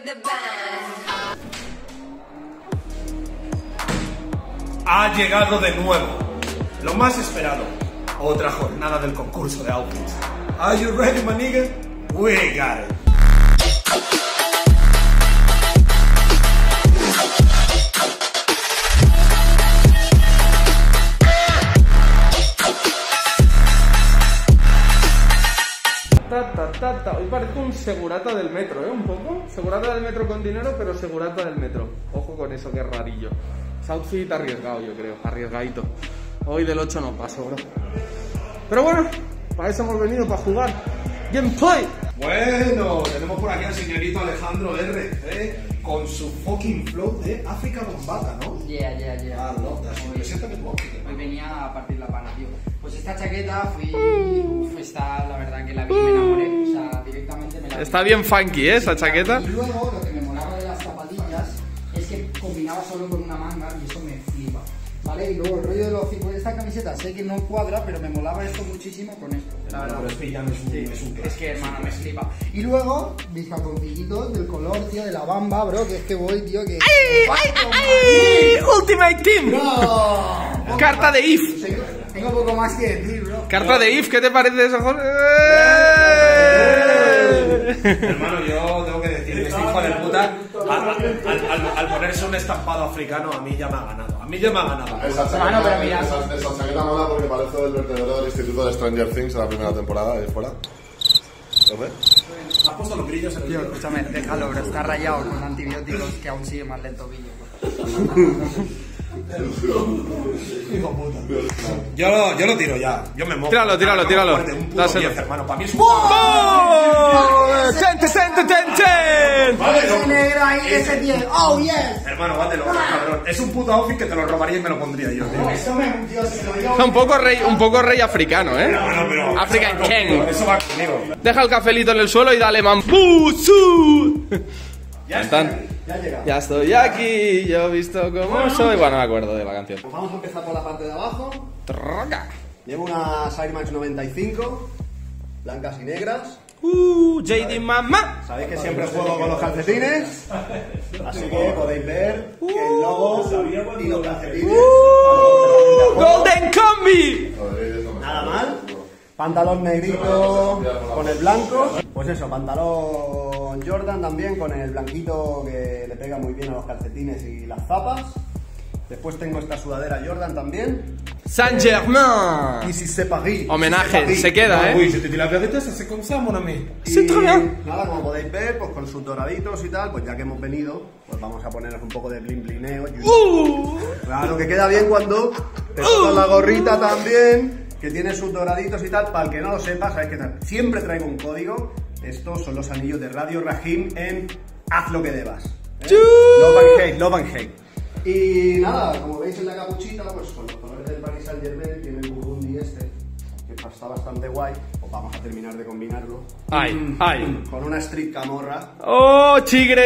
Ha llegado de nuevo, lo más esperado, otra jornada del concurso de outfits. Are you ready, my nigga? We got it. Hoy parece un segurata del metro, un poco. Segurata del metro con dinero, pero segurata del metro. Ojo con eso, que es rarillo. Es outfit arriesgado, yo creo, arriesgadito. Hoy del 8 no paso, bro. Pero bueno, para eso hemos venido, para jugar. Gameplay. Bueno, tenemos por aquí al señorito Alejandro R, con su fucking flow de África Bombata, ¿no? Yeah. Ah, no, preséntame tu outfit. Hoy venía a partir la pana, tío. Pues esta chaqueta está, la verdad que la vi y me enamoré. O sea, directamente me la vi. Está bien funky, esa chaqueta. Y luego, lo que me molaba de las zapatillas es que combinaba solo con una manga y eso me flipa. ¿Vale? Y luego el rollo de los pues esta camiseta sé que no cuadra, pero me molaba esto muchísimo con esto. La verdad. Pero es que ya no es un, Es que, hermano, me flipa. Y luego, mis calzoncillitos del color, tío, de la Bamba, bro, que es que voy, tío, que... ¡Ay! ¡Ultimate Team! ¡No! Carta de If. Tengo poco más que decir, bro. Carta de If, ¿qué te parece eso, Jorge? Hermano, yo tengo que decir que este hijo de puta, al ponerse un estampado africano, a mí ya me ha ganado. A mí ya me ha ganado. Esa chaqueta mola porque parece el vertedero del Instituto de Stranger Things en la primera temporada, ahí fuera. ¿Lo ves? Has puesto los grillos en el Tío, tío. escúchame, déjalo, bro, está rayado con antibióticos que aún sigue más lento que yo. Hijo puta. Yo lo tiro ya. Yo me mojo. Tíralo. Un puto Dáselo. 10, hermano. Para mí es un... ¡Ten! Ese negro ahí, ese 10, oh yes. Hermano, bátelo, cabrón. Es un puto outfit que te lo robaría y me lo pondría yo, tío. Eso me tío, si lo digo. Un poco rey africano, ¿eh? Pero African King. eso va conmigo. Deja el cafelito en el suelo y dale mambuzu. Ya llega. Ya estoy aquí, yo he visto cómo soy. Bueno, no me acuerdo de la canción. Pues vamos a empezar por la parte de abajo. Troca. Llevo unas Air Max 95, blancas y negras. JD Mamá. Sabéis que siempre juego con los calcetines, así que podéis ver que el logo y los calcetines. Golden Combi. Nada mal. Pantalón negrito con el blanco. Pues eso, pantalón Jordan también con el blanquito que le pega muy bien a los calcetines y las zapas. Después tengo esta sudadera Jordan también. Saint Germain. Y si c'est Paris. Homenaje, se queda, Uy, je te dis la vérité, ça c'est comme ça, mon ami. C'est très bien. Nada, como podéis ver, pues con sus doraditos y tal, pues ya que hemos venido, pues vamos a ponernos un poco de bling blineo. Claro, que queda bien cuando te pones la gorrita también, que tiene sus doraditos y tal. Para el que no lo sepa, sabéis que siempre traigo un código. Estos son los anillos de Radio Rahim en Haz lo que debas. Love and hate. Y nada, como veis en la capuchita, pues con los colores del Paris Saint Germain, tiene el burgundi este, que está bastante guay. Pues vamos a terminar de combinarlo. Ay. Con una street camorra. Oh,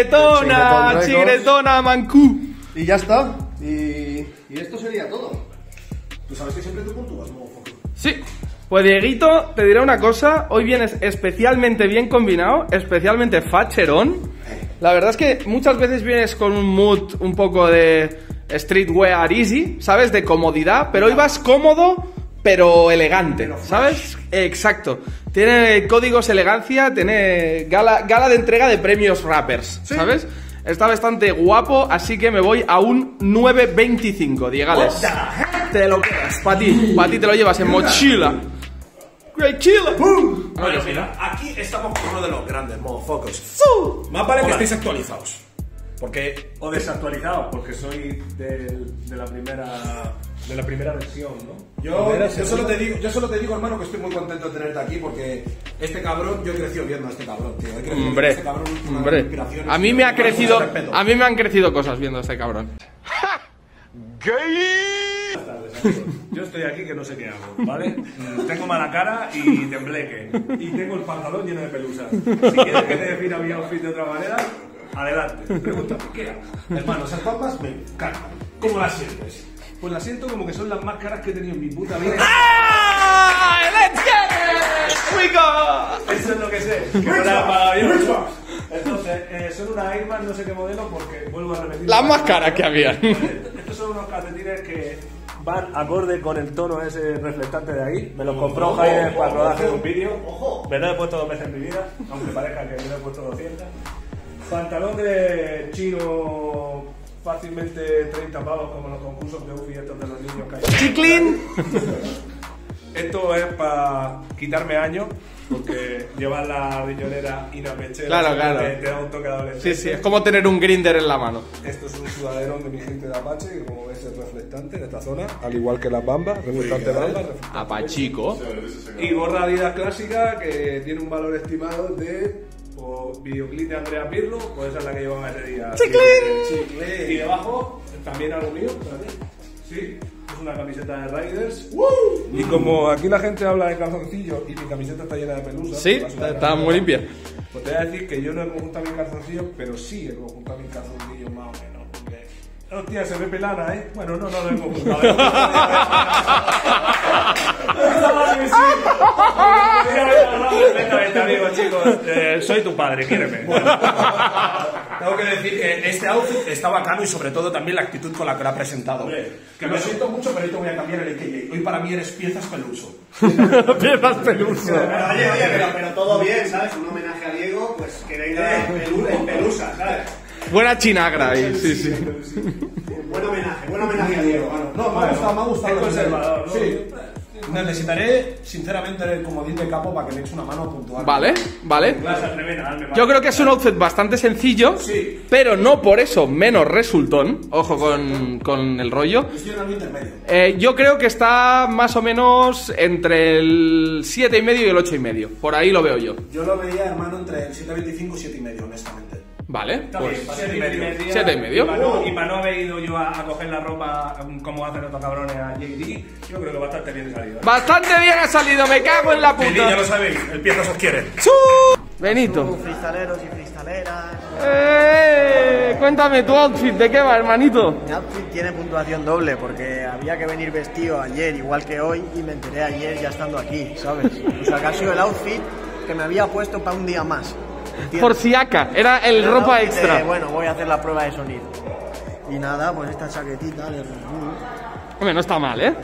chigretona, mancú. Y ya está. Y esto sería todo. Tú sabes que siempre tú puntúas, motherfucker. Sí. Pues Dieguito, te diré una cosa, hoy vienes especialmente bien combinado, especialmente facherón. La verdad es que muchas veces vienes con un mood un poco de streetwear easy, ¿sabes? De comodidad, pero hoy vas cómodo, pero elegante, ¿sabes? Exacto. Tiene códigos elegancia, tiene gala de entrega de premios rappers, ¿sabes? Está bastante guapo, así que me voy a un 9.25, Diegales. Te lo quedas, para ti te lo llevas en mochila. Great Chila. Bueno, mira, aquí estamos con uno de los grandes motherfuckers. Más vale que estéis actualizados. Porque... O desactualizados, porque soy de la primera versión, ¿no? Yo solo te digo, hermano, que estoy muy contento de tenerte aquí porque este cabrón, yo he crecido viendo a este cabrón, tío. He crecido Hombre, este cabrón, hombre. inspiraciones, A mí me han crecido cosas viendo a este cabrón. Yo estoy aquí que no sé qué hago, ¿vale? Tengo mala cara y tembleque. Y tengo el pantalón lleno de pelusas. Si quieres que te defina mi outfit de otra manera, adelante. Pregunta, ¿qué hago? Hermano, esas papas me cargan. ¿Cómo las sientes? Pues la siento como que son las más caras que he tenido en mi puta vida. ¡Ah! ¡Let's get it! ¡We go! Eso es lo que sé. Que no te la has pagado yo. Entonces, son unas Airman, no sé qué modelo, porque vuelvo a repetir. Las más caras que había. Estos son unos calcetines que van acorde con el tono ese reflectante de ahí. Me los compró Jaime para el rodaje de un vídeo. Me lo he puesto 2 veces en mi vida, aunque parezca que me lo he puesto 200. Pantalón de chino, fácilmente 30 pavos, como los concursos de UFI estos de los niños que hay. ¡Chiclín! Esto es para quitarme años, porque llevar la riñonera inapechera Claro. te da un toque de adolescencia. Sí, es como tener un grinder en la mano. Esto es un sudaderón de mi gente de Apache, que como ves es reflectante en esta zona, al igual que las bambas, reflectante bamba, reflectante Apachico. y gorra Adidas clásica que tiene un valor estimado de videoclip de Andrea Pirlo, pues esa es la que llevaba ese día. ¡Chiclín! Y debajo también algo mío, espérate. Sí, es una camiseta de Riders. Y como aquí la gente habla de calzoncillos y mi camiseta está llena de pelusas, Sí, pues va a está sonar muy limpia. Pues te voy a decir que yo no he conjuntado mis calzoncillos, pero sí he conjuntado mis calzoncillos más o menos. Porque... Hostia, se ve pelana, ¿eh? Bueno, no lo he conjuntado. Perfectamente, amigos, chicos. Soy tu padre, quiéreme. Bueno, Tengo que decir que este outfit está bacano y sobre todo también la actitud con la que lo ha presentado. Que lo siento mucho, pero hoy te voy a cambiar el AKJ. Hoy para mí eres piezas peluso. Piezas peluso. Oye, pero todo bien, ¿sabes? Un homenaje a Diego, pues que venga en pelusa, ¿sabes? Buena chinagra ahí, sí. Buen homenaje a Diego. No, me ha gustado. Es conservador, ¿no? Sí. Necesitaré, sinceramente, el comodín de capo para que me eches una mano puntual. Vale. Vas a atrever a darme más. Yo creo que es un outfit bastante sencillo, Sí. pero no por eso menos resultón. Ojo con el rollo. Estoy en algo intermedio. Yo creo que está más o menos entre el 7,5 y el 8,5. Por ahí lo veo yo. Yo lo veía, hermano, entre el 7,25 y 7,5, honestamente. Vale, Está pues bien, 7,5. 7,5. Y para no haber ido yo a coger la ropa como hacen otros cabrones a JD, yo creo que bastante bien salido. Bastante bien ha salido, me cago en la Ya puta. lo sabéis, el piezas os quiere. Benito. Freestaleros y freestaleras. Cuéntame tu outfit, ¿de qué va, hermanito? Mi outfit tiene puntuación doble porque había que venir vestido ayer igual que hoy y me enteré ayer ya estando aquí, ¿sabes? O sea, que ha sido el outfit que me había puesto para un día más. ¿entiendes? Por si acá, era el Era ropa outfit de, extra. bueno, voy a hacer la prueba de sonido. Y nada, pues esta chaquetita de Red Bull, Hombre, no está mal, ¿eh?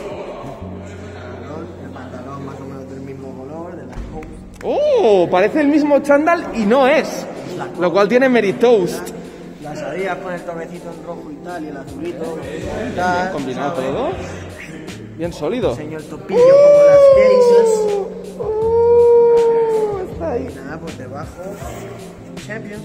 el pantalón más o menos del mismo color, de la Coast. Parece el mismo chándal y no es. Lo cual tiene Meritoast. Las Adidas con el toquecito en rojo y tal, y el azulito. Tal, Combinado ¿sabes? todo. Bien sólido. Enseño el topillo como las cases. Está ahí. Y nada, pues debajo, Champions.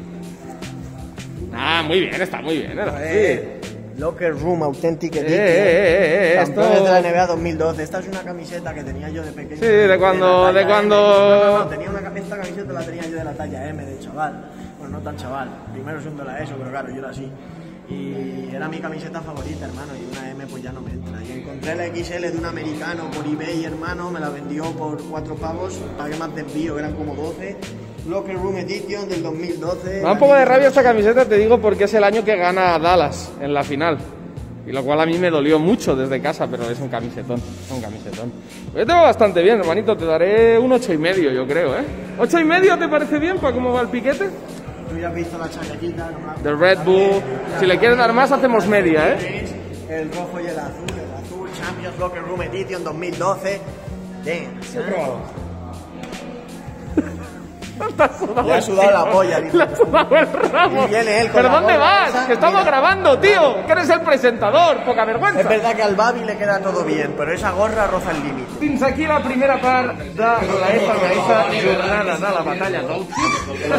Ah, muy bien, está muy bien. Locker Room Authentic Edition. Esto... Campeones de la NBA 2012. Esta es una camiseta que tenía yo de pequeño. Sí, de cuando- la talla de cuando- M. No, tenía esta camiseta la tenía yo de la talla M, de chaval. Bueno, no tan chaval. Primero siendo la ESO, pero claro, yo era así. Y era mi camiseta favorita, hermano, y una M pues ya no me entra. Y encontré la XL de un americano por eBay, hermano, me la vendió por 4 pavos, pagué más de envío, que eran como 12. Locker Room Edition del 2012. Me da un poco de rabia esta camiseta, te digo, porque es el año que gana Dallas en la final. Y lo cual a mí me dolió mucho desde casa, pero es un camisetón. Es un camisetón. Yo te va bastante bien, hermanito. Te daré un 8,5, yo creo, ¿eh? ¿8,5 te parece bien para cómo va el piquete? Tú ya has visto la chaquetita, ¿no? De Red Bull. Si le quieres dar más, hacemos media, ¿eh? El rojo y el azul, Champions Locker Room Edition 2012. Damn. Le ha sudado la polla, dice. Le ha sudado el rabo. Y viene él con ¿Pero la dónde gorra vas? esa, Que estamos mira. grabando, tío. Que eres el presentador. Poca vergüenza. Es verdad que al Babi le queda todo bien, pero esa gorra roza el límite. Fins aquí la primera part de la FMS jornada de la batalla d'outfit.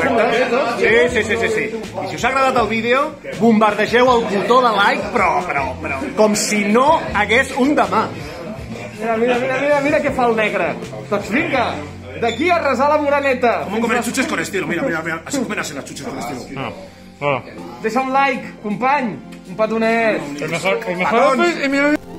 Sí. I si us ha agradat el vídeo, bombardegeu el botó de like, però com si no hagués un demà. Mira què fa el negre. Doncs vinga, d'aquí a resar la moraneta. ¿Cómo comer chuches con estilo? Mira. Así comen así las chuches con estilo. Deixa un like, company. Un petonet. Patón.